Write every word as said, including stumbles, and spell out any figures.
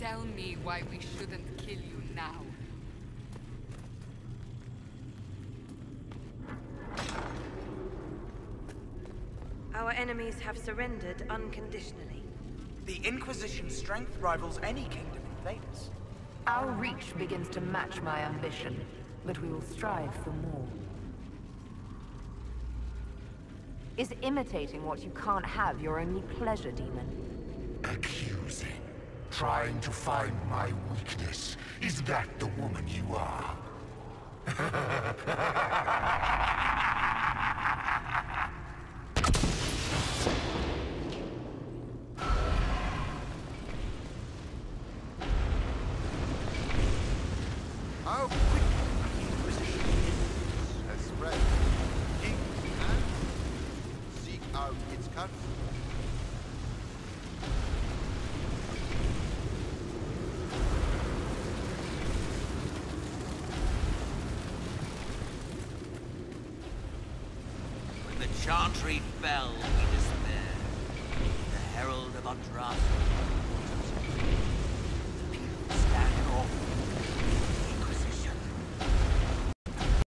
Tell me why we shouldn't kill you now. Our enemies have surrendered unconditionally. The Inquisition's strength rivals any kingdom in Thedas. Our reach begins to match my ambition, but we will strive for more. Is imitating what you can't have your only pleasure, demon? Accusing. Trying to find my weakness. Is that the woman you are? How quickly the Inquisition has spread. King and seek out its counsel. The Chantry fell, we despair. The Herald of Andraste